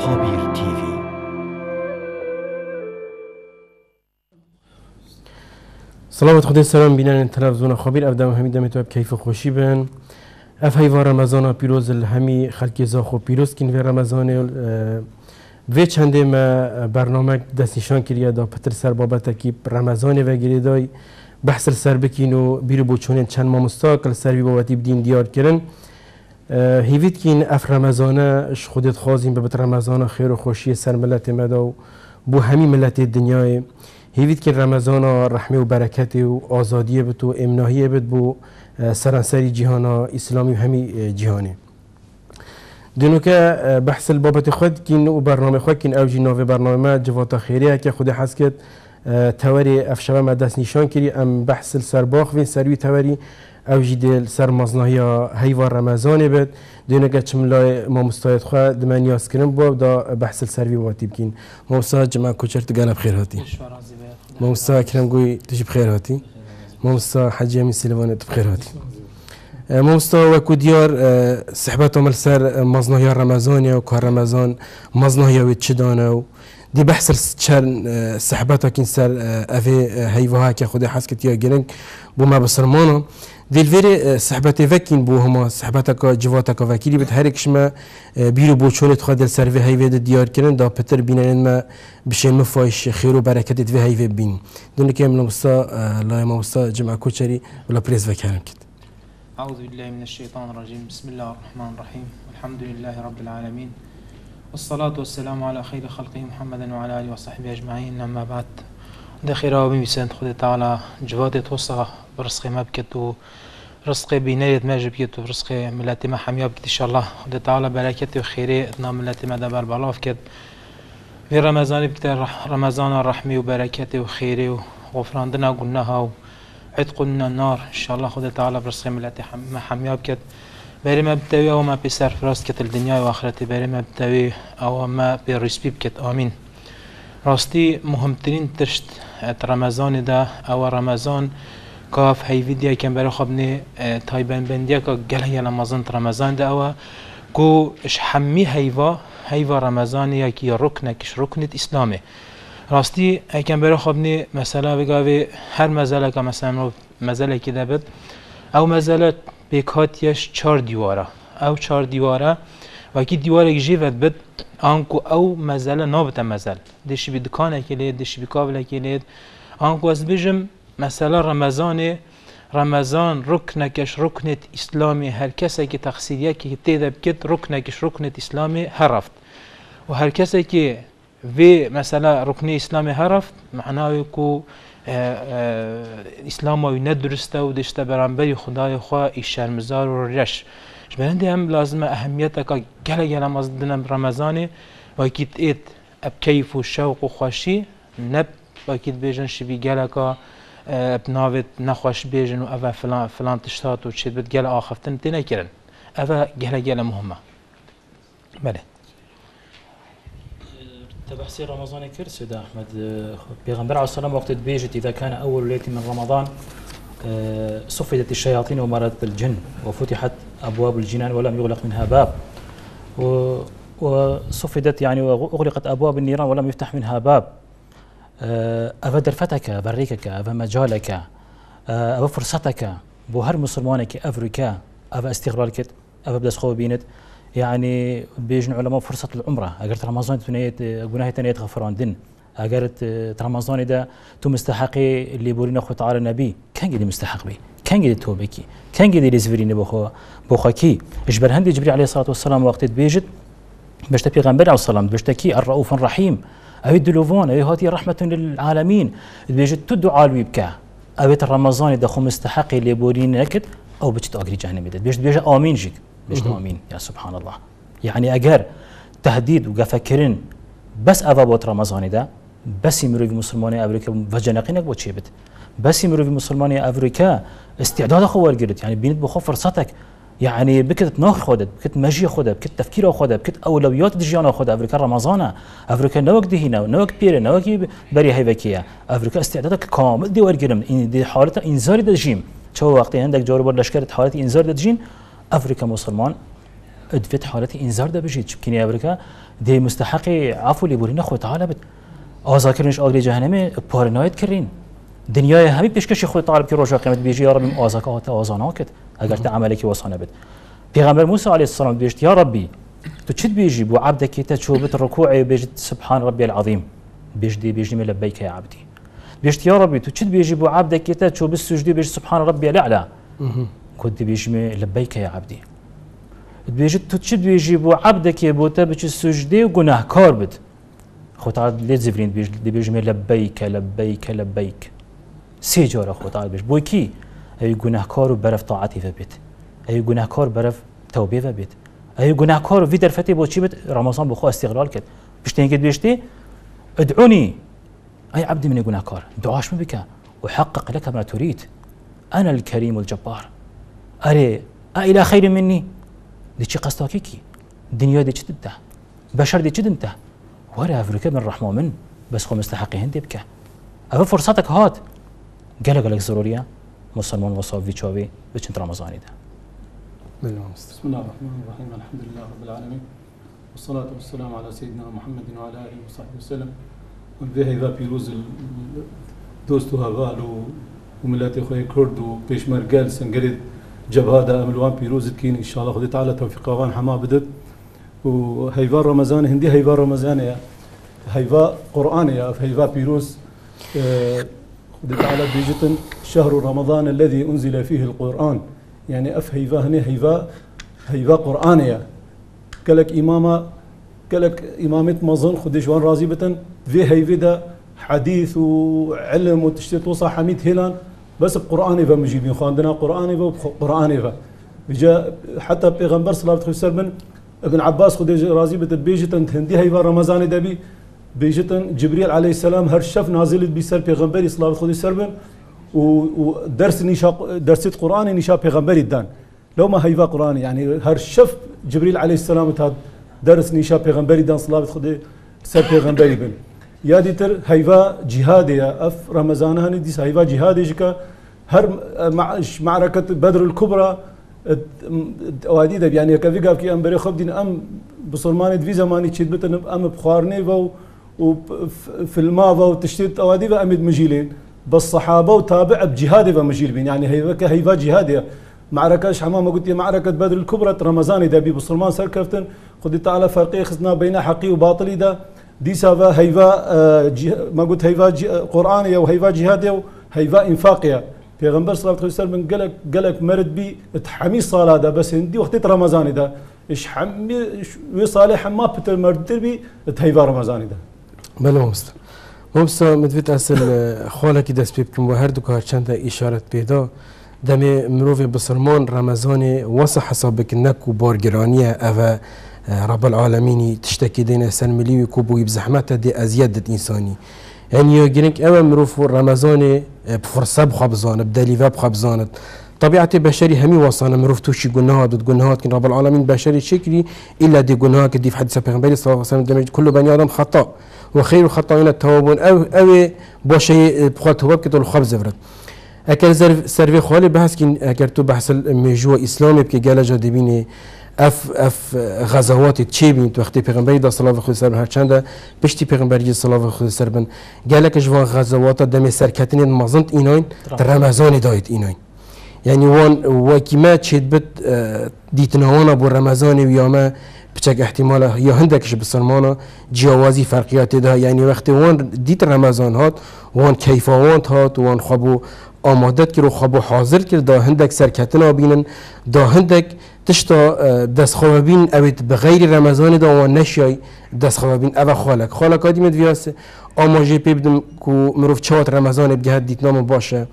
خابیر تیوی. سلامت خدای سلام بینن تلویزیون خابیر افدام حمید متوب کیف خوشی بن اف هی رمضان پیروز الهمی خلق زاخو پیروز کین و رمضان و چنده ما برنامه دست نشان کریه دا پتر سر بابت کی رمضان و گریدای بحث سر بکینو بیرو بوچونن چند ما مستقل سر بابتی بدین دیار کردن هیوید کین اف رمضان اش خودت خازیم به رمضان خیر و خوشی سر ملت مدا و بو همی ملت دنیای هیوید که رمضان رحمه و برکت و آزادی بد و امناهی بد بو سرانسری جهان اسلامی و همی جهانی دنو که بحث البابت خود کین و برنامه خود کین اوجی نوو برنامه جوات خیریه که خود حس کرد توری افشبه ما دست نشان کری ام بحث السرباخ و سروی توری اوجی دل سر مزنهی هیوار رمضان بد دنو که چملای ما مستعد خود دمانیاس کرن بو دا بحث السروی واتی بکین موسا جمع کوچر تگانا بخیر هاتی موسا اکرم گوی تجی بخیر هاتی موسا حجی امین سلیوان بخیر هاتی موسا وکو دیار صحبت عمل سر مزنهی رمضان و کار رمضان مزنهی و چدانه و دی بحث چند صحبت کن سر اوه هیوها که خود حس کتی یا گرنگ بو ما بسرمانه دیل ویری صحبت وکین بو هما صحبت کا جوات کا وکیلی بد هر کشما بیرو بو چولت خود دل سر و هیوه دیار کردن دا پتر بینن ما بشه مفایش خیر و برکت و هیوه بین دونه که من موسا لا موسا جمع کوچری ولا پریز وکرم کد أعوذ بالله من الشيطان الرجيم بسم الله الرحمن الرحيم الحمد لله رب العالمين والصلاة والسلام على خير خلقه محمد وعلى آله وصحبه أجمعين أما بعد دخيرا بمسند خود تعالى جواد توصى برزق ما بكت ورزق بناية ما جبكت ورزق ملاتي ما حميا بكت إن شاء الله خود تعالى بركته وخيره اتنا ملاتي ما دبر بلاف كت في رمضان بكت رمضان الرحمة وبركته وخيره وغفران دنا قلناها عتق من النار إن شاء الله خود تعالى برزق ملاتي ما حميا بكت بري ما بتوي أو ما بيسر فراست كت الدنيا وآخرتي بري ما بتوي أو ما بيرسبي بكت آمين راستي مهمترين تشت رمضان ده أو رمضان كاف هاي فيديو كان برا خبني تايبان بنديا كا جل رمضان ده أو كو إش حمي هيفا رمضان يا كي ركنكش ركنة إسلامي راستي كان برا خبني مثلا بقى هر مزالة كمثلا مزالة كده بد أو مزالة بكاتيش 4 دیواره او 4 دیواره وکی دیواره جیوت بد آنکو او مزاله نابت مزال دشی بی دکانه کلید دشی بی کابله کلید آنکو از بجم مثلا رمضان رکنکش رکنت اسلامی هر کسی که تقصیریه که تیده بکت رکنکش رکنت اسلامی هرفت و هر کسی که وی مثلا رکن اسلامی هرفت معناه کو اسلام و ندرسته و دشته برانبری خدای خواه ایشرمزار و رش جبرنده هم لازمه اهمیت که گله مزدن رمضانه و اکید ایت اب کیف و شوق و خوشی نب و اکید بیجن شبی گله که بناوت نخوش بیجن و اوه فلان تشتات و چید بد گله آخفتن تینه کرن اوه گله مهمه بله تبحثي رمضان كرس ده أحمد بيغمبر عليه السلام وقت بيجت إذا كان أول ليلة من رمضان صفدت الشياطين ومرضت الجن وفتحت أبواب الجنان ولم يغلق منها باب وصفدت يعني وأغلقت أبواب النيران ولم يفتح منها باب أفا درفتك بريكك أفا مجالك أفا فرصتك بوهر مسلمانك أفريكا أفا استغلالك أفا بدس خو بينت يعني بيجن علماء فرصة العمرة أجرت رمضان تنيت جناه تنيت غفران دين أجرت رمضان ده تو مستحقي اللي بورينا خو تعالى النبي كان قدي مستحق بي كان قدي توبكي كان قدي لزفريني بوخاكي إجبر هندي جبريل عليه الصلاة والسلام وقت بيجت بشتى بيغمبر عليه الصلاة بشتكي الرؤوف الرحيم أهي الدلوفون أهي هاتي رحمة للعالمين بيجت تدعى الويبكا أبيت رمضان ده خو مستحقي اللي بورينا نكد أو بتشت أجري جهنم ده بيجت آمين جيك بيجت آمين يا سبحان الله يعني أجر تهديد وقفكرين بس أفابوت رمضان ده بس يمروا في مسلماني أمريكا وجناقينك بتشيبت بس يمروا في مسلماني أمريكا استعداد خوال جرت يعني بينت بخو فرصتك يعني بكت ناخ خودت بكت مجي خودت بكت تفكير خودت بكت أولويات دجيانا خود أمريكا رمضان أمريكا نوك دهينا نوك بير نوك بري هيفكيا أمريكا استعدادك كامل دي ورجرم دي حالة إنذار دجيم شو وقت عندك جارب لشكرة حالة إنذار دجين أفريقيا مسلمان ادفت حالتي انذار ده بجيت شبكيني ابريكا دي مستحقي عفو اللي بورينا خو تعالى بد آزاکرینش آگری جهنمی پارنایت کرین دنیای همی پیشکشی خود تعالی که روزا قیامت بیجی یا ربی آزاکات آزانا کد اگر تا عملی که وصانه بد پیغمبر موسی علیه السلام بیشت یا ربی تو چت بیجی بو عبدك تشوبت الركوع بیجت سبحان ربي العظيم بیجی لبیک یا عبدی بیشت یا ربی تو چت بیجی بو عبدك تشوب السجود بیجت سبحان ربي الاعلى كنت بیجی لبیک یا عبدی بیجت تو چت بیجی بو عبدك بو تبچ السجود گناهکار بد خو تعالى ليت زفرين بيجمع لبيك لبيك لبيك سيجارة خو تعالى بيج بويكي أي جناهكار برف طاعتي فبيت أي جناهكار برف توبة فبيت أي جناهكار في درفتي بوشي بيت رمضان بخو استغلال كده بيشتين كده بيشتي ادعوني أي عبد من جناهكار دعاش من بك وحقق لك ما تريد أنا الكريم الجبار أري إلى خير مني دي شي قصتاكيكي الدنيا دي جد بشر دي جد انت ولا أفريقيا من رحمة من بس خو مستحقي هندي بك أفا فرصتك هات قالك ضرورية مسلمان وصافي تشوفي بتشنت رمضاني ده بسم الله الرحمن الرحيم الحمد لله رب العالمين والصلاة والسلام على سيدنا محمد وعلى آله وصحبه وسلم وبه إذا بيروز دوستو هغالو وملاتي خوي كرد وبيشمر قال سنقرد جبهة أملوان بيروز كين إن شاء الله خذ تعالى توفيق وان حما بدت وهيفا رمضان هندي هيفا رمضان هيفا قرآن هيفا بيروز خذ تعالى بيجتن شهر رمضان الذي أنزل فيه القرآن يعني هيفا هنا هيفا قرآن قالك إمامة قالك إمامة مظن خدش وان رازبة في هيفدا حديث وعلم وتشتيت وصى حميد هيلان بس بقرآن فا مجيبين خاندنا قرآن فا قرآن فا بجا حتى بيغمبر صلى الله عليه وسلم ابن عباس خدش رازبة بيجتن هندي هيفا رمضان دبي بيجتن جبريل عليه السلام هرشف نازل بيسال بيغمبري صلى الله عليه وسلم ودرس نشا درست قرآن نشا بيغمبري الدان لو ما هيفا قرآن يعني هرشف جبريل عليه السلام تاد درس نشا بيغمبري دان صلى الله عليه وسلم بيغمبري بن يا ديتر هيفا جهادي اف رمضان هني دي هيفا جهادي جكا هر معركة بدر الكبرى وادي ده يعني كفي قال كي امبري خبدين ام بصرماني في زماني تشد ام بخارني وفي الماضي وتشتيت اوادي امد مجيلين بالصحابه وتابع بجهادي ومجيل بين يعني هيفا جهادي معركه حمام قلت معركه بدر الكبرى رمضان ده بصرمان سركفتن خذ تعالى فرقي خزنا بين حقي وباطلي ده دي سافا هيفا ما قلت هيفا قرآنية وهيفا جهادية وهيفا إنفاقية پیغمبر صلى الله عليه وسلم قالك مرد بي تحمي صلاة ده بس هندي وقت رمضان ده إيش حمي وصالح ما بتر مرد بي هيفا رمضان ده بله ممستا مدفت اصل خالك دست بكم وهر دو كار چند اشارت پیدا دم مروف بسرمان رمضان واسه حسابك نك وبارگرانيه او رب العالمين تشتكي دينا سن ملي وكوبوي بزحمته دي ازياد انساني يعني يجينك او مروف رمضان بفرصه بخبزان بدليفه بخبزانت طبيعه بشري همي وصانا مروف توشي جناهات كن رب العالمين بشري شكلي الا دي جناهات دي في حديث پیغمبر صلى الله عليه وسلم كل بني ادم خطا وخير الخطائين التوابون او باشي بخوات تواب كتو الخبز فرد اكل سرفي خالي بحث كن اگر تو بحث المجوع اسلامي بكي قال جا دبيني اف غزوات تشيبين تو وقتی پیغمبر دا صلی الله علیه و سلم هر چند پشتی پیغمبر صلی الله علیه و سلم قالك جوان غزوات دم سرکتین مازنت ایناین در رمضان دایت ایناین يعني وان وكما تشد بت ديتناوانا بو رمضان وياما بتشك احتماله يا هندكش بسلمانه جوازي فرقيات ده يعني وقت وان ديت رمضان هات وان كيفاوانت هات وان خبو آمادت کرد و خبو حاضر کرد دا هندک سرکتنا بینن دا هندک تشتا دست خوابین اوید بغیر رمضان دا و نشیای دست خوابین او خالک آدی مدویاسه آماجه پی بدم که مروف چهات رمضان بگهد دیتنام باشه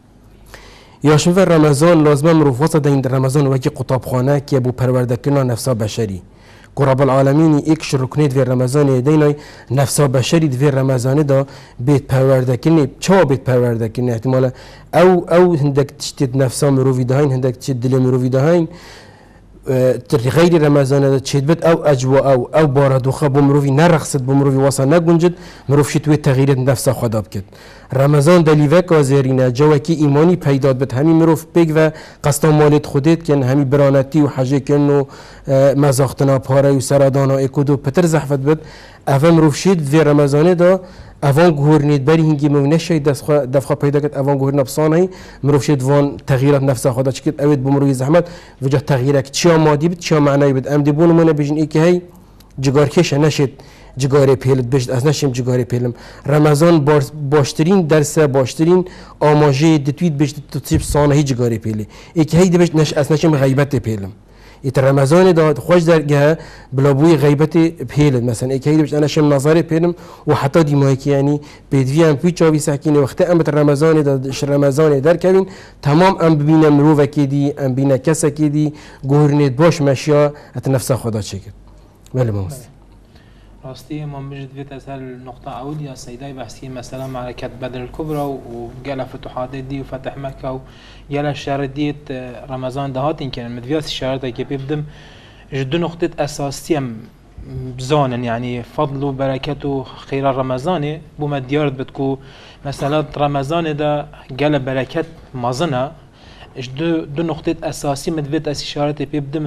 یا شنفر رمضان لازمه مروف وسط این رمضان وکی قطابخانه که بو پرورده کرنا نفسا بشری که رب العالمین ایکش رکنید وی رمضان دینای نفسا بشری وی رمضان دا بیت پرورده کنی چه بیت پرورده کنی احتمالا او هندک تشتید نفسا مروفی دهین هندک تشتید دل مروفی دهین غير رمضان ده تشدبت او اجواء او بارد وخب مروفي نرخصت بمروفي وصل نگنجد مروف شتوي تغيير نفس خدا بكت رمضان دليفك وزيرينا جواكي ايماني پیداد بت همي مروف بيگ و قصد مالت خودت كن همي برانتي و حاجه كنو مزاختنا پاره و سرادانا اكودو پتر زحفت بت افهم مروف شد في رمضان ده اوان گورنید بری هنگی مونشه دفخا پیدا کرد اوان گورن بسانه مروف شد وان تغییرات نفس خدا چکت اوید بمروی زحمت وجه تغییرک چیا مادی بد چیا معنی بد ام دیبون من بجن ای که هی جگار کش نشد جگاری پیلت بجد از نشیم جگاری پیلم رمضان باشترین درس باشترین آماجه دتوید بجد تصیب سانه جگاری پیلی ای که هی دبجد نش از نشیم غیبت پیلم ایت رمضان داد خوش درجه بلابوی غیبت پیلد مثلا ای که هیچ انا شم نظری پیلم و حتی دیمایی که یعنی بدویم پیچاوی سکینه وقت ام بر رمضان داد رمضان در کبین تمام ام ببینم رو وکیدی ام بینه کس کیدی گورنید باش مشیا ات نفس خدا چکه ولی ماست راستی ما بجد فيت أسهل النقطة عودي يا سيداي بحثي مثلا معركة بدر الكبرى وقال فتوحات دي وفتح مكة وقال الشهر ديت رمضان دهات إن كان مدفياس الشهر ده كيف يبدم جد نقطة أساسية بزانا يعني فضل وبركته خير رمضان بوما ديار بتكو مثلا رمضان ده قال بركات مازنا دو نقطة أساسية مدفيت الشهر ده بيبدم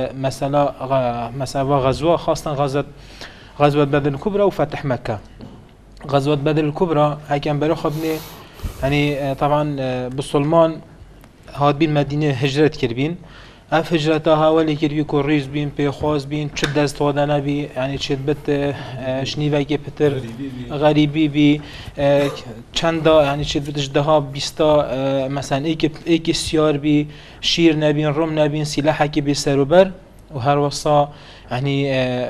مثلا غزوة خاصة غزوة بدر الكبرى وفتح مكة. غزوة بدر الكبرى هاي كان برخبني يعني طبعا بالسلمان هاد بين مدينة هجرة كربين اف هجرتها ولي كربي كوريز بين بيخواز بين تشد استودانا بي يعني تشد بت شنيفاي كبتر غريبي بي چندا يعني تشد بت اجدها بيستا مثلا ايك سيار بي شير نبين روم نبين سلاحة كي بيسروبر وهر وصا يعني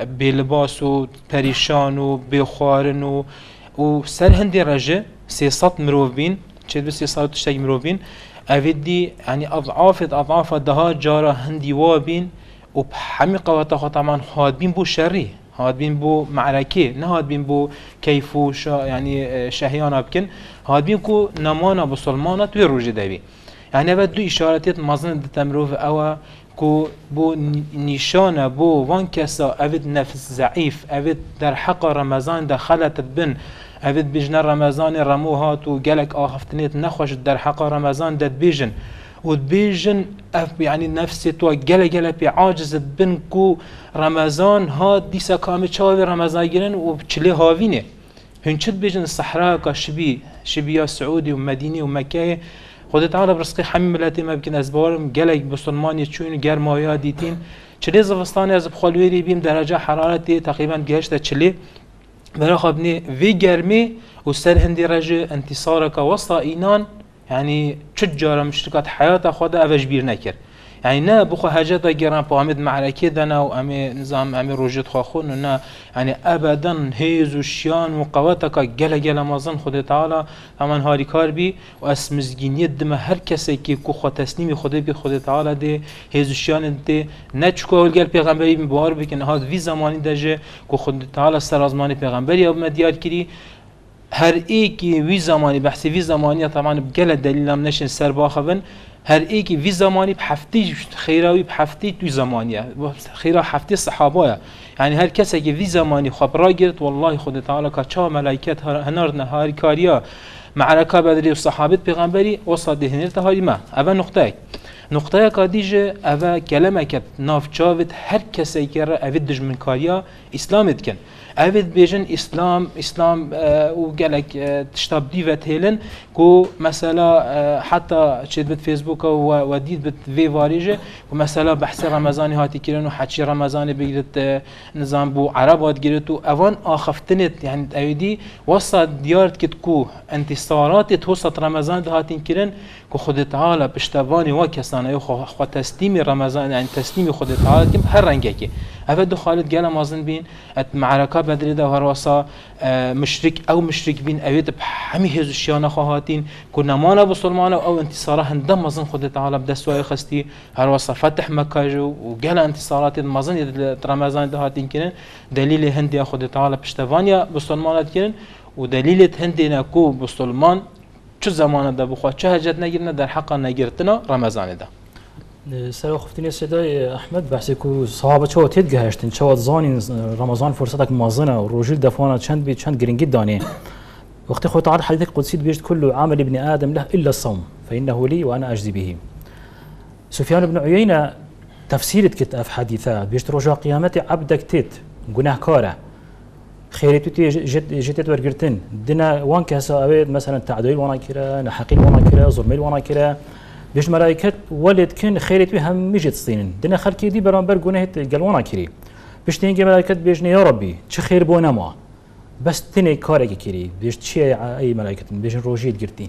بلباس و پریشان و بخوارن و سر هندی رجع 300 مروف بين چه 300 تشتاق مروف بين أفيدي يعني أضعاف ده جارة هندي وابين وبحمي قواتها طبعا هاد بين بو شري هاد بين بو معركة نه هاد بين بو كيفو يعني شهيانا بكن هاد بين كو نمانا بسلمانة توي روجي دابي يعني بعد دو إشارات مازن دتمروف أو كو بو نشانه بو وان كسا أفيد نفس ضعيف أفيد در حق رمضان دخلت بن أفيد بجنا رمضان رموهات وقالك آخفتنيت نخوش در حق رمضان داد بيجن ودبيجن يعني نفسي تو قال بعاجز بن كو رمضان هاد ديسا كامل شاوي رمضان جرن وبتشلي هاوينه هنشد بيجن الصحراء كشبيه سعودي ومدينة ومكة خود تعالى برزقي حمي ملاتي ما بكن أزبارم قالك بسلماني تشون جرمايا ديتين چلي زفستاني از بخالويري بيم درجة حرارتي تقريبا جهشت چلي برا خبني في جرمي وسر هندي رجع انتصارك وسط إينان يعني تجار مشتركات حياة خدا أفج بير نكر يعني نا بخو حاجات جيران بامد معركة دنا وأمي نظام أمي روجت خاخون ونا يعني أبدا هيز وشيان وقواتك جل مازن خد تعالى أمان هاري كاربي واسم زجينية دم هر كسي كي كو تسليمي خد تعالى دي هيز وشيان دي نتشكو والجل پیغمبري بوار بكن هاد في زماني دجه كو خد تعالى سرازماني پیغمبري أب مديار كري هر ایکی وی زمانی بحث وی زمانی طبعا بجل دلیل هم نشن سر باخبن هر ایکی وی زمانی بحفتی خیراوی بحفتی توی زمانیه خیرا حفتی صحابه يعني هر کسی که وی زمانی خبر گرت والله خود تعالی که چه ملائکت هنر نهاری کاریا معرکه بدری و صحابت پیغمبری وصل دهنیر تهاری ما اول نقطه کادیجه اول کلمه که ناف چاوت هر کسی که را اول دج من کاریا اسلامت کن أفيد بيجن إسلام وقالك تشتاب ديفت هيلن كو مثلا حتى شد بت فيسبوك وديد بت في فاريجه ومثلا بحث رمضاني هاتي كيرن وحكي رمضاني بيجت نظام بو عربات جريتو أفان آخفتنت يعني أيدي وصل ديارت كتكو انتصارات توصل رمضان هاتين كيرن كو خد تعالى بشتباني وكسانا يو خو تسليم رمضان يعني تسليم خد تعالى كم هر رنجكي أفيد خالد قال مازن بين معركة بدري ده هروسا مشرك بين أويد بحمي هذو الشيانة خواهاتين كنا مانا بسلمانة أو انتصارا هندم مازن خد تعالى بدسواي خستي هروسا فتح مكة جو وقال انتصارات مازن رمضان ده هاتين كنن دليل هندي خد تعالى بشتفانيا بسلمانة كنن ودليل هندي نكو بسلمان چه زمان ده بخواه چه حاجت نگیرنه در حق نگیرتنا رمضان ده سر خفتني السيداي أحمد بحسكو صحابة شو تيتجهشتن شو تزانين رمضان فرصتك مازنة والرجل دفوانا شند بيت شند جرين جداني وقت خو تعالى حديث قدسي بيجت كل عمل ابن آدم له إلا الصوم فإنه لي وأنا أجزي به. سفيان بن عيينة تفسير كتاب حديثات بيجت رجاء قيامتي عبدك تيت جناه كاره خيرتو تي جت ورقرتن دنا وان كاسا أبيد مثلا تعديل وانا كرا نحقيل وانا كرا ظلميل وانا كرا بيش ملائكة ولد كن خيرتو هم ميجت صينن دنا خلكي دي برامبر جناه قال وانا كري بيش تيجي ملائكة بيجني يا ربي شو خير بونا ما بس تني كارك كري بيش شيء أي ملائكة بيش روجيت قرتين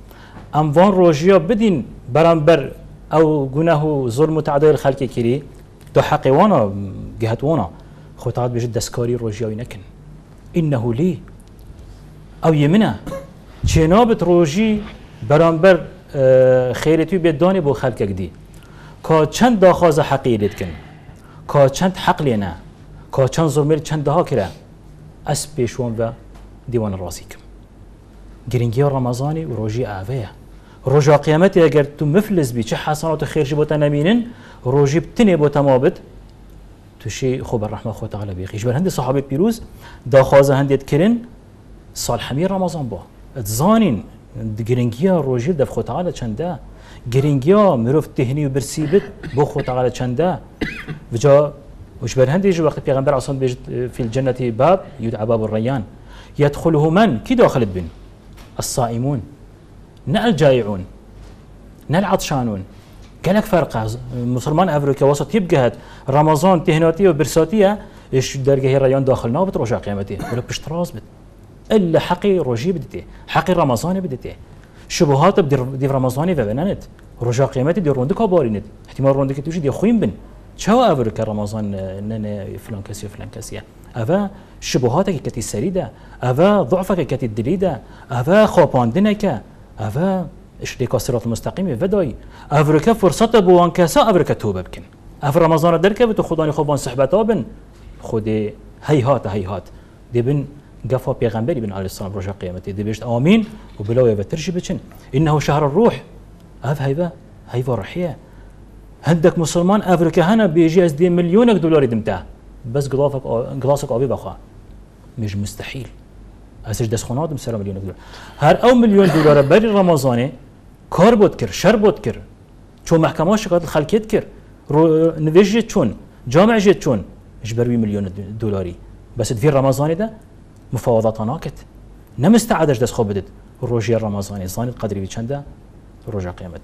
أم وان روجيا بدين برامبر أو جناه ظلم تعديل خلكي كري دو حقي وانا جهت وانا خوتات بيجت دسكاري روجيا ينكن إنه لي أو يمنع جنابت روجي برانبر خيرتي بيداني بو خلقك دي كا چند داخاز حقيرت كن كا چند حق لنا كا چند ظلمير چند دها كرا أس بيشوان و ديوان راسيكم گرنگي رمضاني وروجي آوية رجا قيامتي اگر تو مفلس بي چه حسنات خير جبوتا نمينن روجي بتني بوتا مابت تشي خوب الرحمة خو تعالى بيخيش بل هندي صحابة بيروز داخازة هندي تكرن صال حمير رمضان با تزانين گرنگيا روجي دف خو تعالى چنده گرنگيا مروف تهني وبرسيبت بو خو تعالى چنده وجا وش بل هندي جو وقت پیغمبر عصام بيجت في الجنة باب يدعى باب الريان يدخله من كي داخل بن الصائمون نا الجائعون نا العطشانون قالك فرق مسلمان افريقيا وسط يبقى رمضان تهناتيه وبرساتيه ايش درجه الريان داخلنا بتروح قيامته ولا بشتراز بد الا حقي روجي بدته حقي رمضان بدته شبهات بدي رمضاني فبنانت رجا قيامتي دي روندك بارينت احتمال روندك توجي دي خوين بن شو افريقيا رمضان نن فلان كاسيه فلان كاسيه افا شبهاتك كتي سريده افا ضعفك كتي دليده افا خوباندنك افا اشتكى الصراط المستقيم فداي افريقيا فرصه بوان كاسا افريقيا توبه بكن اف رمضان دركه بتو خداني خوبان صحبتا بن خدي هيهات دي بن قفا بيغمبري بن عليه السلام رجع قيامته دي بيشت امين وبلاوي بترجي بتشن انه شهر الروح اف هيفا رحيه عندك مسلمان افريقيا هنا بيجي از دي مليون دولار دمته بس قلاصك ابي بخا مش مستحيل اسج دس خنادم سر مليون دولار هر او مليون دولار بري رمضاني كار بود كر شر بود كر شو محكمه شغل خلكيت كر نفيجت شون جامع جت شون اجبر 100 مليون دولاري بس في رمضاني ده مفاوضات ناكت نمستعدش دس خو بدت روجي رمضاني زاني القدري بچنده رجع قيامتي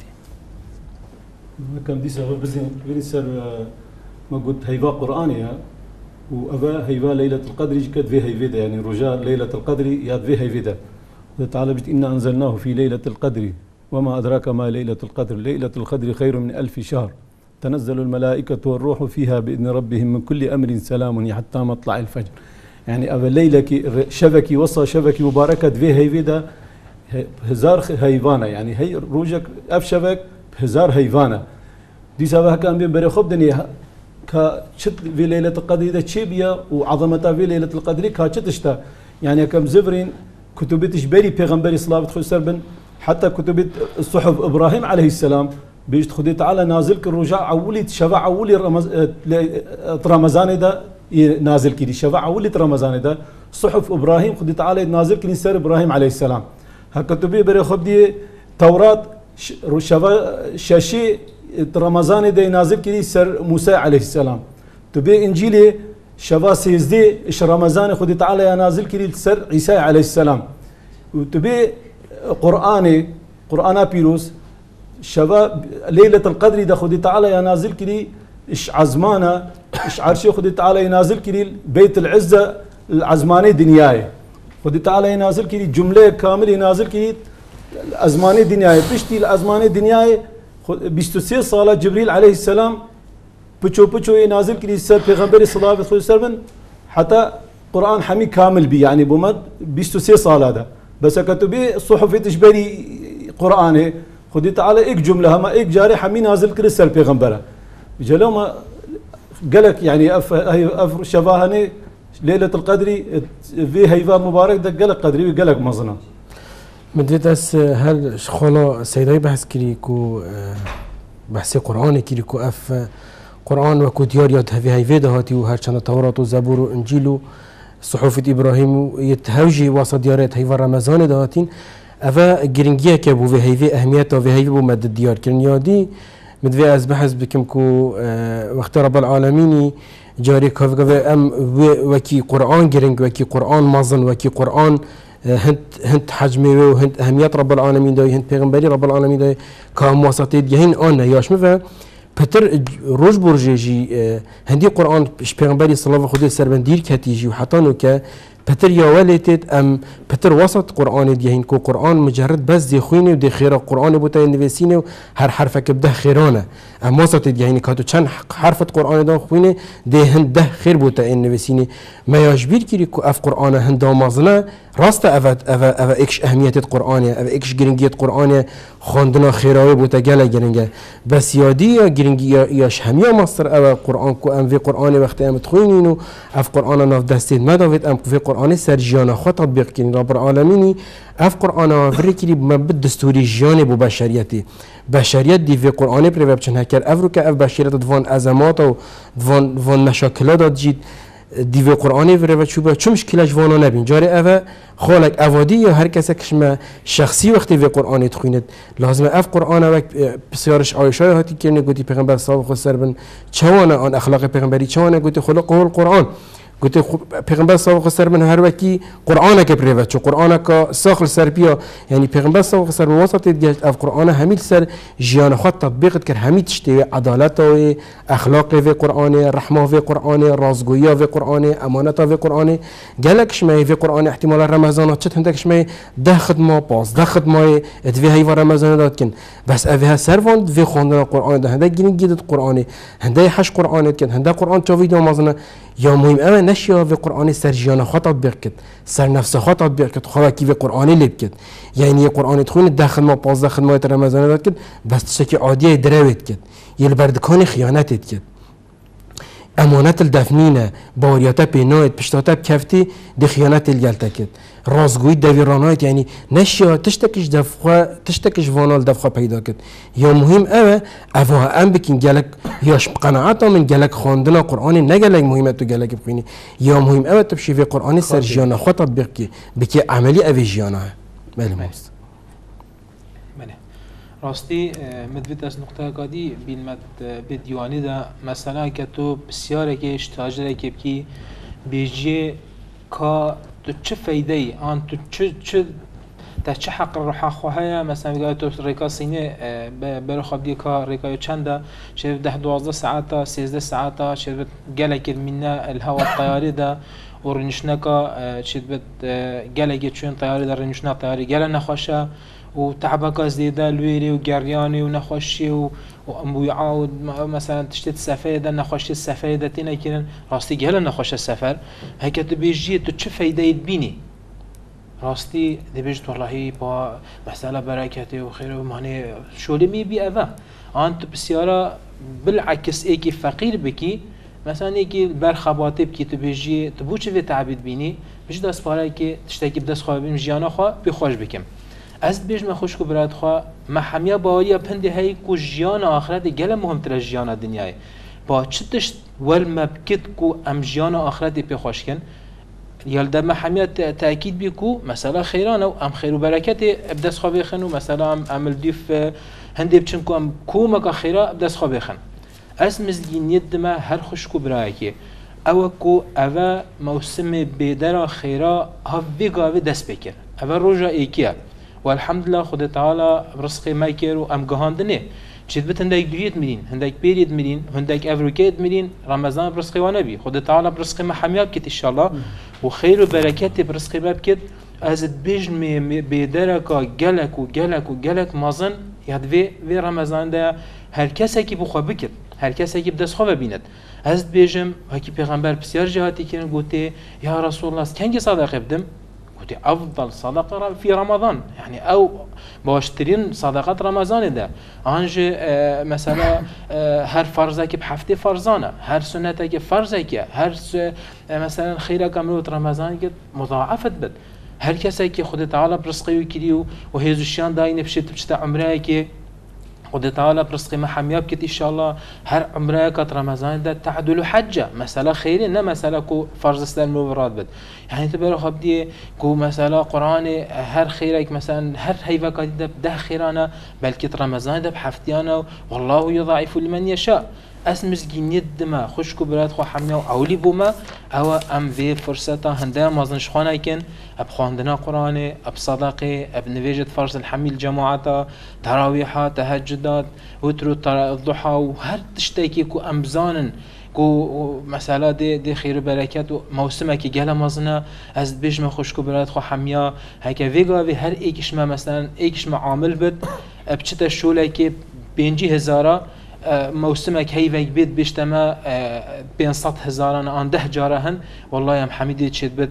كم دي سبب بزين سر ما قلت هيفا قرآنية وأبا هيفا ليلة القدر كد في هيفيدا يعني رجاء ليلة القدر ياد في هيفيدا تعالى بت إنا أنزلناه في ليلة القدر وما أدراك ما ليلة القدر ليلة القدر خير من 1000 شهر تنزل الملائكة والروح فيها بإذن ربهم من كل أمر سلام حتى مطلع الفجر يعني أبا ليلة شبكي وصى شبكي مباركة في هيفيدا هزار هيفانا يعني هي روجك أف شبك هزار هيفانا دي سبب كان بين بري خب دنيا كشت في ليلة القدر إذا تشيبيا وعظمتها في ليلة القدر كشتشتا يعني كم زفرين كتبتش بري بيغمبري صلاة خسر بن حتى كتبت الصحف إبراهيم عليه السلام بيجت خدي تعالى نازلك الرجاء عولي شفاع عولي رمضان ده نازل كذي شفاع عولي رمضان ده صحف إبراهيم خدي تعالى نازل كذي سر إبراهيم عليه السلام هكتبي بري خب دي توراة شاشي رمضان ده نازل كذي سر موسى عليه السلام تبي إنجيلي شفا سيزدي إش رمضان خدي تعالى يا نازل كذي سر عيسى عليه السلام وتبي قرآن بيروس شفا ليلة القدر ده خدي تعالى يا نازل كذي إش عزمانة إش عرشي خدي تعالى ينازل كذي بيت العزة العزماني دنياي خدي تعالى ينازل كذي جملة كاملة ينازل كذي الأزماني دنياي بشتي الأزماني دنياي 23 صالة جبريل عليه السلام بچو ينازل كذي سر پیغمبر صلى الله عليه وسلم حتى قرآن حمي كامل بي يعني بمد 23 صالة ده بس كتبي صحف تشبري قرآنه خدي تعالى ايك جملة هما ايك جاري حمي نازل كذي سر پیغمبره جلو ما قالك يعني اف شفاهني ليلة القدر في هيفا مبارك ده قالك قدري قالك مظنه مدريد اس هل شخولا سيداي بحث كريكو بحث قرآن كي لكو أف قرآن وكو دياريات هاي فيدا هاتي وهرشان توراة وزبور وإنجيل صحوفة إبراهيم يتهوجي وسط ديارات هاي رمضان دهاتين أفا جرينجيا كابو في هاي أهميتها في هاي مد الديار كرنيادي مدفع از بحث بكم كو وقت رب العالمين جاري كافكا أم وكي قرآن جرينج وكي قرآن مازن وكي قرآن هند حجمي وهند أهمية رب العالمين داي هند پیغمبري رب العالمين داي كام واسطة جهين أنا ياش مفا بتر روج برجي هندي قرآن پیغمبري صلى الله عليه وسلم دير كتيجي وحتى نوكا بتر يا ولتت أم بتر وسط قرآن ديهين كو قرآن مجرد بس دي خويني ودي خير قرآن بوتا نفسيني هر حرفك بده خيرانه أم وسط ديهين كاتو چند حرفة قرآن دا خويني دي هند ده خير بوتا نفسيني ما يجبير كيري كو اف قرآن هند مازنا راست أفا إكش أهمية القرآن أفا إكش جرينجية القرآن خاندنا خيراوي بوتا جالا جرينجا بس يادي يا جرينجي ياش هميا مصر أفا قرآن كو أم في قرآن وقت أم تخوينينو اف قرآن ناف دستين ما دافت أم في قرآن سرجيانا خو تطبيق كيني رب العالمين اف قرآن فريكي ما بالدستوري جانب وبشريتي بشريت دي في قرآن بريبا بچن هكر افروكا اف بشريت دفون أزمات و دفون مشاكلات جيد دي في قرآن فريبا چوبا چو مشكلة جوانا نبين جاري افا خالك افادي يا هر كسا كشما شخصي وقت في قرآن تخوينت لازم اف قرآن وقت بسيارش عايشة هاتي كيرني قوتي پیغمبر صلى الله عليه وسلم چوانا آن اخلاق پیغمبري چوانا قوتي خلقه القرآن قلت پیغمبر صلی الله علیه و آله هر وکی قرآن که پریوت چو قرآن که ساخل سر بیا یعنی پیغمبر صلی الله علیه و آله وسط دیگه اف قرآن همین سر جیان خود تطبیق کرد همین تشتی عدالت و اخلاق و قرآن رحمه و قرآن رازگویی و قرآن امانت و قرآن گلکش می و قرآن احتمال رمضان چت هندکش می ده خدمه باز ده خدمه ادوی هی و رمضان داد کن بس اوی سروند و خواندن قرآن ده هنده گیرین گیدت قرآن هنده حش قرآن کن هنده قرآن چاوید نمازنه یا مهم اما نشیا في قرآن سر جیان خود تطبیق کد سر نفس خود تطبیق کد خدا کی في قرآن لب کد یعنی قرآن تخون داخل ما 15 خدمات رمضان داد کد بس تشکی عادیه درویت کد یل بردکان خیانتت کد امانت الدفنینه باریاته پینایت پشتاته بکفتی دی خیانت الگلته کد رازگوی دویرانایت یعنی نشیا تشتکش وانال دفخه پیدا کد یا مهم اوه ام بکن گلک یاش قناعت من گلک خواندن قرآن نگلک مهمه تو گلک بخونی یا مهم اوه تبشی في قرآن سر جیانا خود تطبیق کی بکی عملی اوه جیانا بله ماست بله راستی مدویت از نقطه قادی بیلمت بدیوانی دا مثلا که تو بسیاره که اشتاجره که بکی بیجی که تو چه فایده ای آن تو چه حق روح خواهی مثلا میگه تو ریکا سینه برای خواب دی که ریکای چنده شد 10-12 ساعت 13 ساعت شد گلک منه الهوا الطیاری ده و رنشنکا شد گلک چون طیاری ده رنشنا طیاری گل نخوشه و تعبك زيادة لويري وجرياني ونخشي ومبيعة مثلا تشتت سفيدة نخشي السفيدة تينا كيرن راستي جهلا نخش السفر هيك تبيجي تشوف فايدة يدبيني راستي دبيجت والله با مسألة بركتي وخير ومعني شو لمي بي أذا أنت بسيارة بالعكس إيكي فقير بكي مثلا إيكي برخباتي بكي تبيجي تبوش في تعبيد بيني بيجي داس بارا كي تشتكي بداس خواه بيم جيانا خواه بيخوش بكم از بیش مخوش کو برات خوا محمیه باوری پنده هی کو جیان آخرت گله مهمتر جیان دنیای با چتش ول مبکت کو ام جیان آخرت پی خوش کن یلدا محمیه تاکید بی کو مثلا خیران و ام خیر و برکت ابداس خو بخن و مثلا ام عمل دیف هندی بچن کو ام کو مک خیره ابداس خو بخن از مزگینیت دما هر خوش کو برایکی او کو اوا موسم بدر خیره ها بیگاوی دست بکر اوا روجا ایکیا والحمد لله خدا تعالى برزقي ما يكيرو ام جهاندني شد بت هندك دويت مدين هندك بيريد مدين هندك افريكيت مدين رمضان برزقي ونبي خدا تعالى برزقي ما حمياب كت ان شاء الله وخير وبركات برزقي باب كت ازد بيجم بدركا جلك وجلك وجلك مازن يدفي في رمضان ده هر كسا كي بخو بكت هر كسا كي بدس خو ببينت ازد بيجم هكي پیغمبر بسيار جهاتي كن قوتي يا رسول الله كان صدقه بدم أفضل صدقة في رمضان يعني أو باشترين صدقات رمضان ده عنج مثلا هر فرزك بحفتي فرزانة هر سنتك فرزك هر مثلا خيرك ملوت رمضان قد مضاعفة بد هر كسي خد تعالى برزقي وكريو وهيزوشان داين بشت عمرك خد تعالى برزقي ما حمياب كت إن شاء الله هر عمره كت رمضان ده تعدل حجة مسألة خير إنما مسألة كو فرض استلم وراد بد يعني تبرو خبدي كو مسألة قرآن هر خيرك مثلا هر هيفا كده ده خيرانا بل كت رمضان ده بحفتيانا والله يضاعف لمن يشاء اسمس جنيت دما خوشكو برات خو حميا اولي بوما او ام في فرصه هندا مازنش خونايكن اب خواندنا قران اب صدقه اب نويجت فرض الحميل جماعه تراويح تهجدات وترو الضحى وهر تشتكي كو امزانن كو مساله دي خير بركات موسمك جاله مازنا از بيجم خوشكو برات خو حميا هكا فيغا في هر ايكش ما مثلا ايكش عامل بد ابچتا شولكي 5000 موسمك هيفك بيت بيشتما بين 100,000 عن 10 جارهن والله يا محمد تشد بد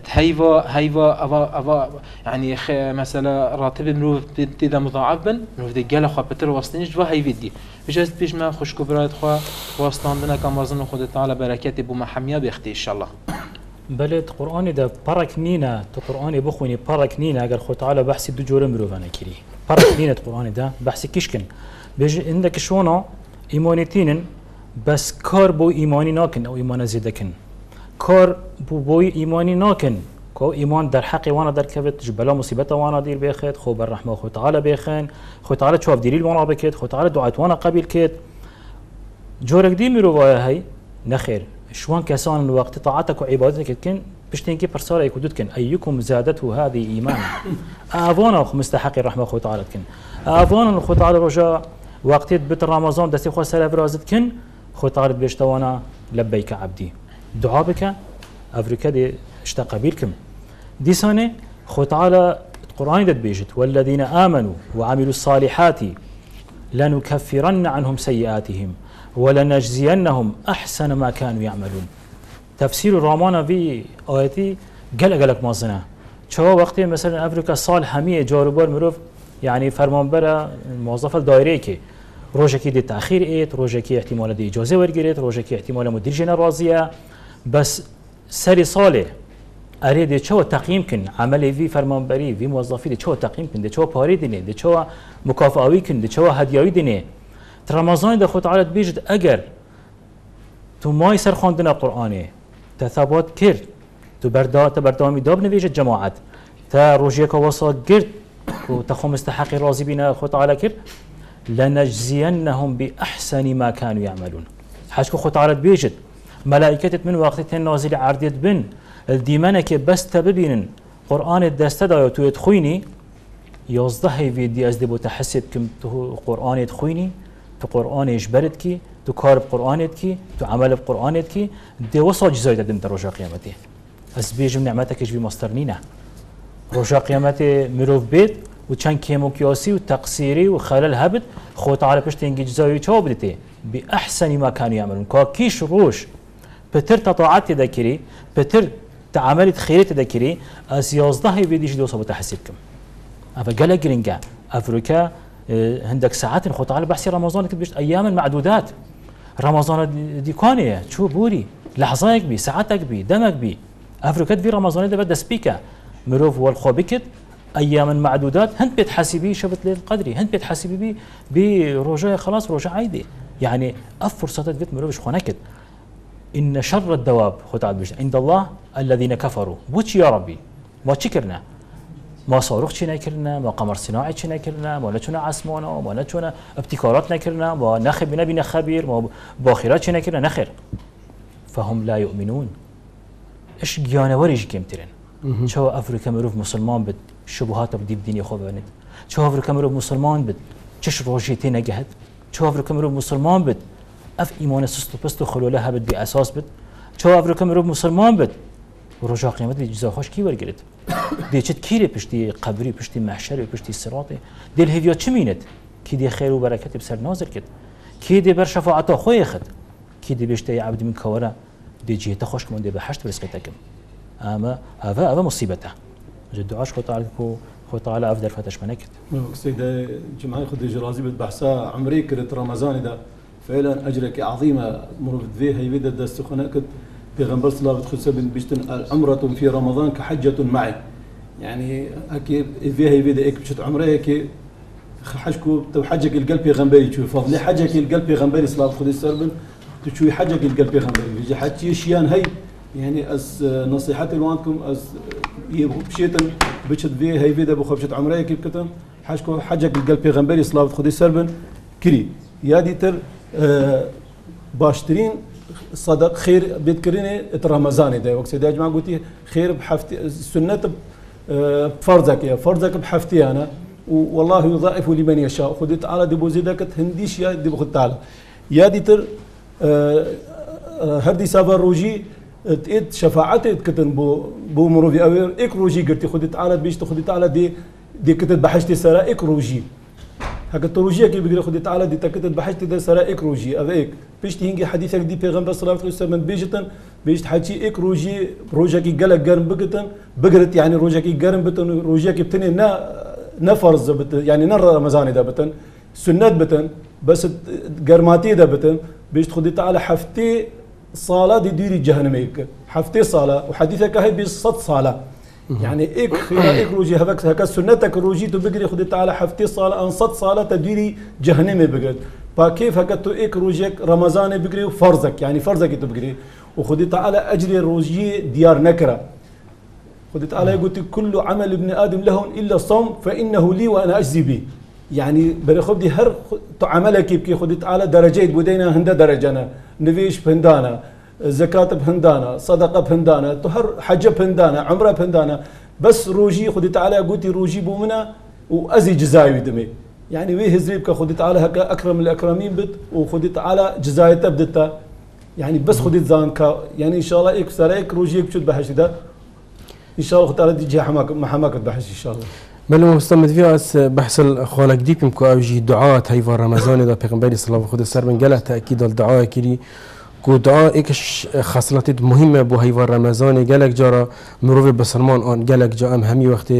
هيفا افا يعني مثلا راتب منو تدا مضاعف بن منو دجال خو بتر واسطنيش و هيفدي بجاز بيش ما خوش كبرات خو واستاندنا كمازن خود تعالى بركات بو محميه بيختي ان شاء الله بلد قرآن ده برك نينا تو قرآن بخوني برك نينا اگر خود تعالى بحث دو جور مروفانا كري برك نينا قرآن ده بحث كشكن بيجي عندك شونا إيمانيتين بس كار بو إيماني ناكن أو إيمان زيدكن كار بو إيماني ناكن كو إيمان در حقي وانا در كبت جبلا مصيبته وانا دير بيخد خو بالرحمة خو تعالى بيخن خو تعالى تشوف دليل وانا بكت خو تعالى دعاء وانا قبيل كت جورك دي مروفايا هاي نخير شوان كسان الوقت طاعتك وعبادتك كن بشتينكي برسالة يكودت كن أيكم زادته هذه إيمان أفانا مستحق الرحمة خو تعالى كن أفانا خو تعالى رجاء وقت بيت رمضان دستي خو سلف رازت كن خو تعالى بيشتوانا لبيك عبدي دعاء بك أفريكا دي اشتقبيلكم دي سنة خو تعالى القرآن ده بيجت والذين آمنوا وعملوا الصالحات لنكفرن عنهم سيئاتهم ولنجزينهم أحسن ما كانوا يعملون تفسير الرحمن في آياتي قلق مازنا شو وقت مثلا أفريقيا صال همية جاربار مروف يعني فرمانبر موظف الدائرة كي روجكي دي تأخير إيت روجكي احتمال دي إجازة ورقريت روجكي احتمال مدير جنة راضية بس سري صالح أريد شو تقييم كن عملي في فرمانبري في موظفي دي شو تقييم كن دي شو باري ديني دي شو مكافأوي كن دي شو هديوي ديني رمضان ده خود تعالى بيجد أجر تو ما يصير خواندنا قرآني تثبات كرد تو بردامي داب نويجد جماعت تا روجيك وصا قرد وتخو مستحق راضي بنا خود تعالى كرد لنجزينهم بأحسن ما كانوا يعملون حاجكو خود تعالى بيجد ملائكة من وقت نازل عرديت بن الديمانك بس تببين قرآن الدستة دا تو يدخويني يصدحي في دي أزدي بتحسب كم تو قرآن يدخويني تو قرآن يجبرت كي تو كار بقرآنت كي تو عمل بقرآنت كي دي وصل جزايد دم رجاء قيامته از بيجم نعمتك ايش بمسترنينا رجاء قيامته مروف بيت وكان كيموكياسي وتقصيري وخلل هبت خو تعالى بشتين جزايد شو بدتي باحسن ما كانوا يعملون كيش روش بتر تطاعت ذكري بتر تعاملت خيرت ذكري از 11 بيديش دوسه بتحسبكم افقال جرينجا افريكا عندك ساعات خو تعالى بحسي رمضان كبشت ايام معدودات رمضان ديكانيه شو بوري لحظاتك بي ساعاتك بي دمك بي افريكا في رمضان ده بدا سبيكا مروف والخوبكت ايام معدودات هند بتحسبي شبت ليل القدري هند بتحسبي بي رجاء خلاص رجاء عادي يعني فرصه تفيت مروف خنكت ان شر الدواب خو تعالى بشت عند الله الذين كفروا بوتش يا ربي ما تشكرنا ما صاروخ چی نکردنا ما قمر صناعی چی نکردنا ما نتونه عصمانا ما نتونه ابتکارات نکردنا ما نخب نبی خبیر ما باخرات چی نکردنا نخیر فهم لا يؤمنون ايش جانوريش كمترن شو افريكا مروف مسلمان بد شبهات بدي بدنيا خو بنت شو افريكا مروف مسلمان بد چش روجيتي نجهد شو افريكا مروف مسلمان بد اف ايمان سست بست خلولها بد باساس بد شو افريكا مروف مسلمان بد ورجاء قيامت جزا خوش كي ورقرت دي چت كيري پشتي قبري پشتي محشر پشتي صراط دل هيفيا چمينت كي دي خير وبركه بسر نازل كد كي دي بر شفاعت خو يخد كي دي بيشتي عبد من كورا دي جيت خوش كمان دي بحشت برسكتكم اما هذا مصيبته جد عاش خو تعالى افضل فتش منكت سيدة جمعي خد جرازي بالبحثاء عمري كرت رمضان ده فعلا اجرك عظيمه مرود ذي هي بدا دستخناكت بيغمبر صلى الله عليه وسلم بيشتن العمرة في رمضان كحجة معي يعني أكيد فيها يبدأ إك بشت عمره هيك حجكو تو حجك القلب غنبري تشوي فضلي حجك القلب غنبري صلاة خدي السربن تشوي حجك القلب غنبري يجي حتى شيان هي يعني از نصيحتي لوانكم از بشيتن بشت في هي فيدا بخبشت عمري كيف كتن حجكو حجك القلب غنبري صلاة خدي السربن كري يا ديتر باشترين صدق خير بيذكرني رمضان ده وقت ده يا جماعه قلتي خير بحفتي السنه بفرضك يا فرضك بحفتي انا والله يضاعف لمن يشاء خذت على ديبوزيدك هنديش يا دي بخد تعالى يا ديتر هردي سافر روجي تقيت شفاعتي كتن بو مروفي اوير اك روجي قلتي خذت على بيش تخذت على دي كتت بحشتي سرا اك روجي هكا التروجيه كي بيقول خدي تعالى دي تكتت بحشتي ده سرا اكروجي افيك بيش تيجي حديثك دي پیغمبر صلى الله عليه وسلم بيجتن بيش تحكي اكروجي روجا كي قلق قرن بقتن بقرت يعني روجا كي قرن بتن روجا كي بتني نا فرض يعني نا رمضان ده بتن سنات بتن بس قرماتي ده بتن بيش خدي تعالى حفتي صلاه دي ديري جهنميك حفتي صلاه وحديثك هي بصد صلاه يعني اك روجي هكا سنتك روجي تو بقري خدي تعالى حفتي صالة انصت صالة تديري جهنمي بقرد فكيف هكا تو اك روجيك رمضان بقري وفرزك يعني فرزك تو بقري وخدي تعالى اجري روجي ديار نكرة خدي تعالى قلت كل عمل ابن ادم له الا الصوم فانه لي وانا اجزي به يعني بري خدي هر عملك كي خدي تعالى درجات بدينا هندا درجنا نفيش بهندانا زكاة بهندانا صدقة بهندانا طهر حجة بهندانا عمرة بهندانا بس روجي خدي تعالى قلتي روجي بومنا وأزي جزاي دمي يعني ويه هزريبك خدي تعالى هكا أكرم الأكرمين بد وخدي تعالى جزاي تبدتا يعني بس خدي زانكا يعني إن شاء الله إيك سرايك روجي بشد بحش ده إن شاء الله تعالى دي جي محماك بحش إن شاء الله بلو مستمد فيها اس بحث خالق ديب يمكن اوجي دعاء هيفا رمضان ده پیغمبر صلى الله عليه وسلم قال تاكيد الدعاء كري کو دعا ایکش خصلت مهمه بو هیوار رمضان گلک جارا مروی بسرمان آن گلک جا ام همی وقت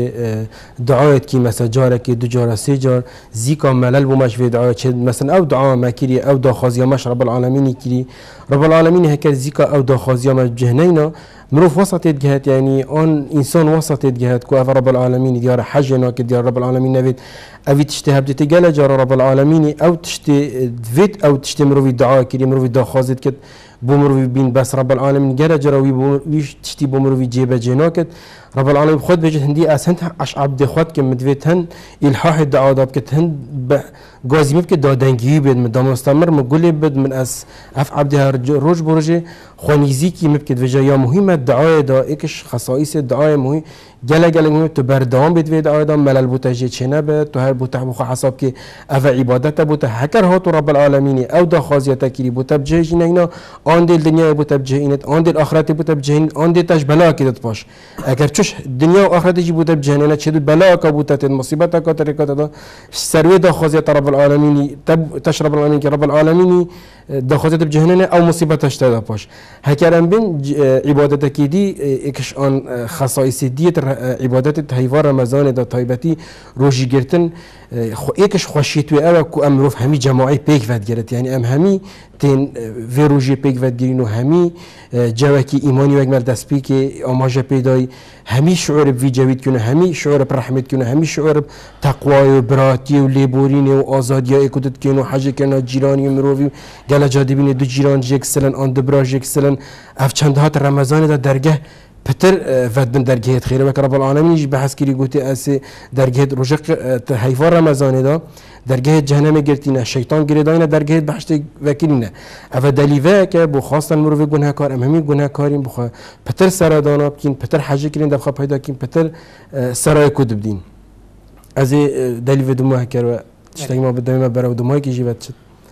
دعایت کی مثلا جاره کی دو جاره سه جار زیکا ملل بو مش دعا چه مثلا او دعا ما کری او دا خازیا مش رب العالمین کری رب العالمین هک زیکا او دا خازیا مش جهنینا مروف وسط جهت يعني آن انسان وسط جهت كو رب العالمين ديار حجنا كديار رب العالمين نبيت أبي تشتهي بدي تجلى جار رب العالمين أو تشتهي فيت أو تشتهي مروي دعاء كريم مروي دعاء خازد كت بمروي بين بس رب العالمين جرى جراوي ويش تشتهي بمروي جيبة جناكت رب العالمين خد بيجت هندي أسهن عش عبد خد كم مدفيت هن الحاح الدعاء ده بكت هن جازمي بكت دادنجي بيد من دام مستمر مقولي بد من أس أف عبدها روج برجة خانيزيكي مبكت وجايا مهمة الدعاء ده إيش خصائص الدعاء مهم جل مهم تبردام بيد دعاء ده ملل بوتاجي شنبه تهر بوتح بخو حساب كي أف عبادته بوتح هكر هاتو رب العالمين أو ده خازيته كري بوتبجه جنينا آندل الدنيا بوتبجه إنت آندل آخرت بوتبجه آندل تاج بلا كده باش أكر شش الدنيا وآخرت يجي بوتبجه إنت شدود بلا كبوتات مصيبتها كتركات ده سروي ده خازيته رب العالمين تشرب العالمين رب العالمين ده خازيته بجهنم أو مصيبتها اشتدا باش هكرم بين عبادتك دي إكش آن خصائص ديت عبادات هيفار رمضان ده طيبتي روجي جرتن إكش خوشيت وأنا كو أمروف همي جماعي بيك فات جرت يعني أم همي تين في روجي بيك فات جرينو همي جواكي إيماني وجمال دسبيكي أماجة بيداي همي شعور بفيجويت كنا همي شعور برحمة كنا همي شعور بتقوى وبراتي وليبورين وآزادية إكودت كنا حاجة كنا جيراني مروفي جل جادبين دو جيران جيكسلن آن دبرا جيكسلن أفشندهات رمضان ده درجة بتر فدن درجة خير وك رب العالمين يجي بحث كري قوتي أسي درجة رجق هيفار رمضان ده درجة جهنم جرتينا الشيطان جريداينا درجة بحث وكلنا أفدليفا كبو خاصة المروي جنها كار أمامي جنها كارين بخ بتر سردانا بكين بتر حاجة كرين دبخ بيدا كين بتر سراي كود بدين أزي دليفا دموع كرو تشتغل ما بدنا ما برا ودموع كيجي بتشت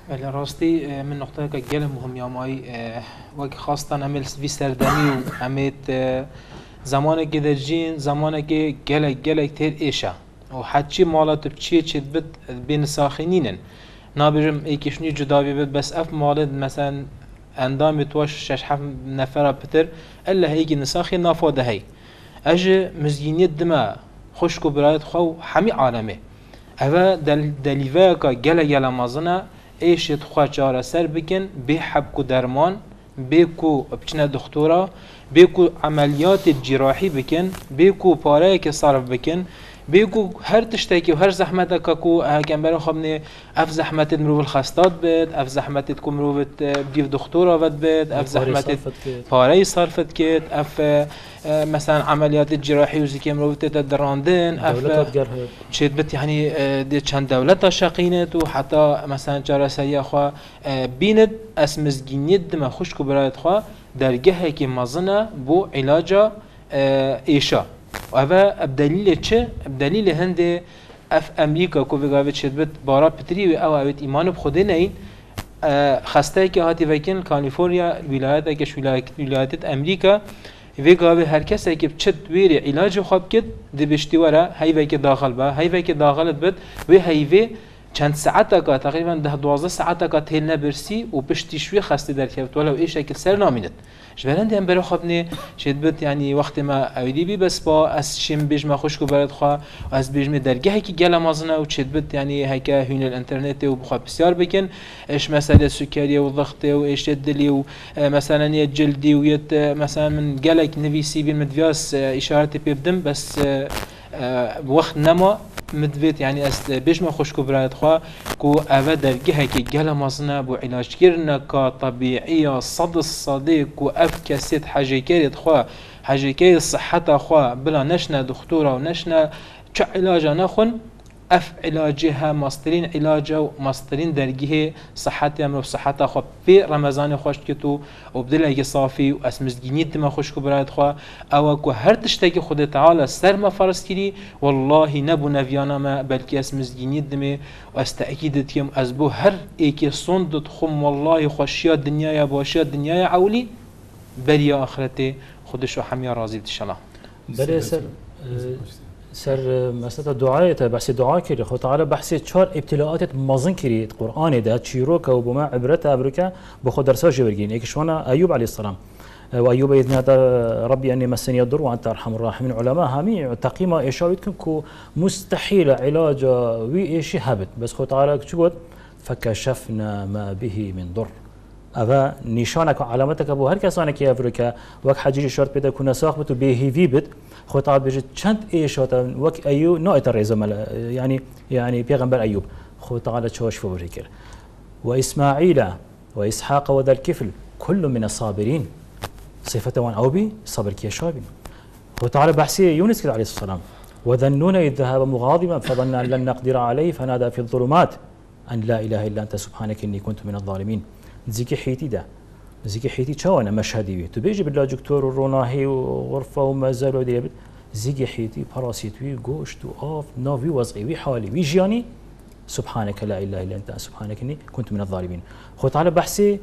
راستي من نقطة كجيل مهم يا ماي وك خاصة عمل في سردمي وعملت زمانك كده جين زمانك جل كتير إيشا وحتى مالات بتشي تشد بين ساخنين نابرم إيكشني جدا بيبت بس أف مالد مثلا أندام توش شش نفر بتر إلا هيجي نساخي نافوده هي أجي مزينية دماء خشكو برايت خو حمي عالمي أفا دليفاكا جل مازنا ايش تخوا چاره سر بکن به حبکو درمان بکو بچنه دکتورا بکو عملیات جراحی بکن بکو پاره که صرف بکن بيجو هر تشتكي وهر زحمتك كو هكذا برا خبني اف زحمت مروف الخاستات بيت اف زحمت تكون مروف بجيف دكتورة ود بيت اف زحمت باري صرفت كيت اف مثلا عمليات الجراحي وزي مروف تدراندين اف شيت بت يعني دي كان دولتها شاقينت وحتى مثلا جراسي اخوا بيند اسمز جنيد ما خوشكو برايت خوا درجه هيك مزنه بو علاجه ايشا وهذا بدليل چه بدليل هنده اف امريكا کو وگاوت شدبت بارا پتری او اوت ایمان بخوده نین خسته که هاتی وکن کالیفورنیا ولایت اگش ولایت امریکا وگاوه هر کسی که چت ویری علاج خواب کد دبشتی ورا هی وک داخل با هی وک داخلت بد و هیوی چند ساعت کا تقریبا 10-12 ساعت کا تهل نبرسی و پشتی شوی خسته در کفت ولا ایش که سر نامینت جبران هم برای خبنی شدبت یعنی وقت ما اویدی بی بس با از شیم بیش ما خوش کو برد خوا و از بیش می درگه کی گل مازنه و شدبت یعنی هکا هون الانترنت و بخوا بسیار بکن ايش مساله سكري وضغط وايش الدلي ومثلا الجلدي ويت مثلا من قالك نفيسي بالمدفياس اشارتي بيبدم بس بوقت نما مدفيت يعني است بيش ما خوش كبرات خوا كو أبدا درجه كي جل مازنا بو علاج كيرنا كطبيعية صد الصديق كو أفكسيت حاجة كيرت خوا حاجة كير صحتها خوا بلا نشنا دكتورة ونشنا شو علاجها ناخن اف علاجها ماسترين علاجه وماسترين درجه صحتها من صحتها خو في رمضان خوش كتو وبدل صافي واسمزجينيت ما خوش كبرات خو او كو هر تشتكي خود تعالى سر ما فرض كري والله نبو نفيانا ما بلكي اسمزجينيت دمي واستاكيدت يوم ازبو هر ايكي صندت خم والله خوشيا الدنيا يا باشيا الدنيا يا عولي بريا اخرتي خودش حميا راضي ان شاء الله بله سر مسألة دعاء بحث دعاء كري خو تعالى بحث 4 ابتلاءات مازن كري قرآن ده تشيروك وبما عبرت أبركا بخو درسها جبرجين إيش وانا أيوب عليه السلام وأيوب إذ نادى ربي أني مسني الضر وأنت أرحم الراحمين علماء هامي تقييم إيشاويتكم كو مستحيل علاج وإيش هبت بس خو تعالى شو قلت فكشفنا ما به من ضر أبا نشانك وعلامتك أبو هر كسانك يا أفريقيا وك حجيج شرط بده كنا ساخبت وبهيفي بد خو تعال بيجي چند إيشات وك أيوب نوع الرزمة يعني بيغمبر أيوب خو تعالى تشوش فوريكر وإسماعيل وإسحاق وذا الكفل كل من الصابرين صفة وان أوبي صبر كيشابين خو تعالى بحسي يونس كده عليه السلام وذنون إذ ذهب مغاضبا فظن أن لن نقدر عليه فنادى في الظلمات أن لا إله إلا أنت سبحانك إني كنت من الظالمين زيكي حيتي ده زيكي حيتي شوانا مشهدي بيه تبيجي بالله دكتور وروناهي وغرفة وما زال ودي زيكي حيتي براسيتوي غوشت وآف نافي وزغي وي حالي وي جياني سبحانك لا إله إلا أنت سبحانك إني كنت من الظالمين خو تعالى بحثي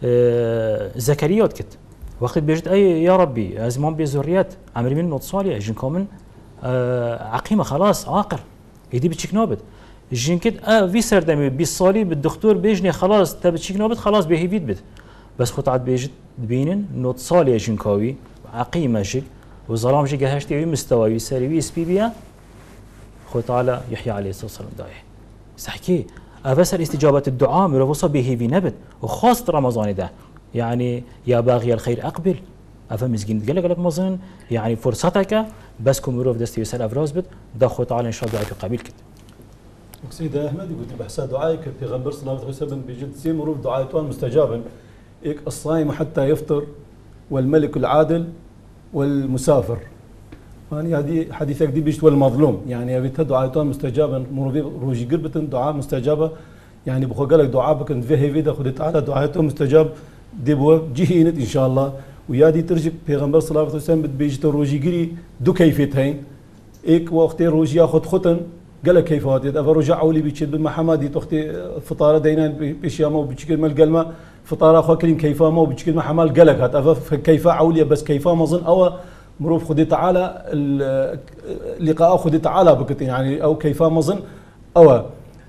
زكريات كت وقت بيجت أي يا ربي أزمان بزوريات عمري من نوت صالح جن كامل عقيمة خلاص عاقر يدي بتشيك نابد جن كده في سردمي بالصالي بالدكتور بيجني خلاص تبي تشيك نابد خلاص بيهيفيد بد بس خو تعالى بيجت بينن نوت صالح جن كاوي عقيمة شيك وظلام شيك هاشتي مستوى يساري اس بي بي خو تعالى يحيى عليه الصلاة والسلام دايح سحكي أفسر استجابة الدعاء مرفوصة بهيفي نبت وخاصة رمضان ده يعني يا باغي الخير أقبل أفهم مسكين قال لك مظن يعني فرصتك بس كم مروف دستي يسأل أفراز بد ده خو تعالى إن شاء الله دعاء قبيل كده سيدي أحمد يقول بحسا دعائك في غنبر صلى الله عليه وسلم بجد سي مروف دعايتوان مستجابا إيك الصائم حتى يفطر والملك العادل والمسافر يعني هذه حديثك دي بيشت والمظلوم يعني أبيت دعايتوان مستجابا مروفي روجي قربة دعاء مستجابة يعني بخو قالك دعاء بك في هيفيدا خدت تعالى دعايتوان مستجاب دي بو جهينت إن شاء الله ويا دي ترجع في غنبر صلى الله عليه وسلم بيجت روجي قري دو كيفيتين إيك وقت روجي ياخذ ختن قالك كيفات إذا رجع أولي بيشت بالمحمد تختي فطارة دينان بيشيامه وبيشكل مال قلمة فطارة أخو كلين كيفا ما وبيشكل محمل قالك هات أفا كيفا عولية بس كيفا ما ظن أو مروف خدي تعالى اللقاء خدي تعالى بكت يعني أو كيفا ما ظن أو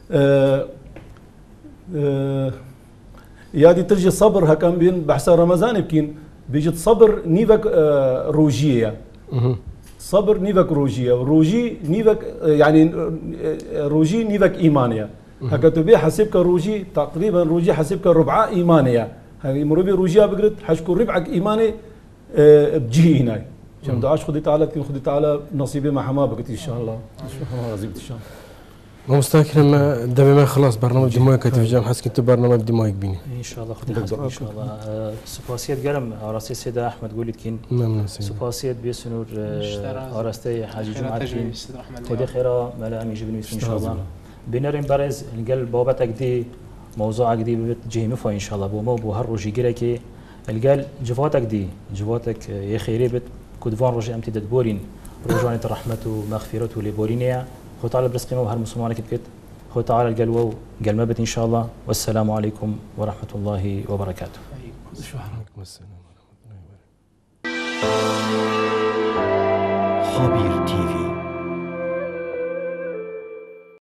يادي ترجي صبر هكذا بين بحث رمضان يمكن بيجي صبر نيفك روجية صبر نيفك روجية روجي نيفك يعني روجي نيفك إيمانية هكذا تبي حسبك روجي تقريبا روجي حسبك ربع إيمانية هاي مروبي روجيا بقرد حشكو ربعك إيماني بجي هنا عشان دعاش خدي تعالى كي خدي تعالى نصيبي مع حماه بقيت ان شاء الله حماه زبط ان شاء الله مستاكر ما دبي ما خلاص برنامج دماغ كتفجام حس كنت برنامج دماغ بيني ان شاء الله خدي حسب ان شاء الله سپاسیت گرم راستی سيدة احمد قولت كين ممنون سپاسیت بيسنور راستی حاجی جمعه كين خدي خيرا ملا امي جبني ان شاء الله بنرم برز القلب بابتك دي موضوعك دي بتجي ان شاء الله بو بو هالروجي جريكي القال جفاتك دي جفاتك يا خيري بت كودفان روجي امتي دبورين رجوانة الرحمة ومغفرته لبورينيا خو تعالى برزقنا وهر مسلمانك بكت خو تعالى القلوة قال ما بت إن شاء الله والسلام عليكم ورحمة الله وبركاته. وعليكم السلام ورحمة الله وبركاته. خبير تي في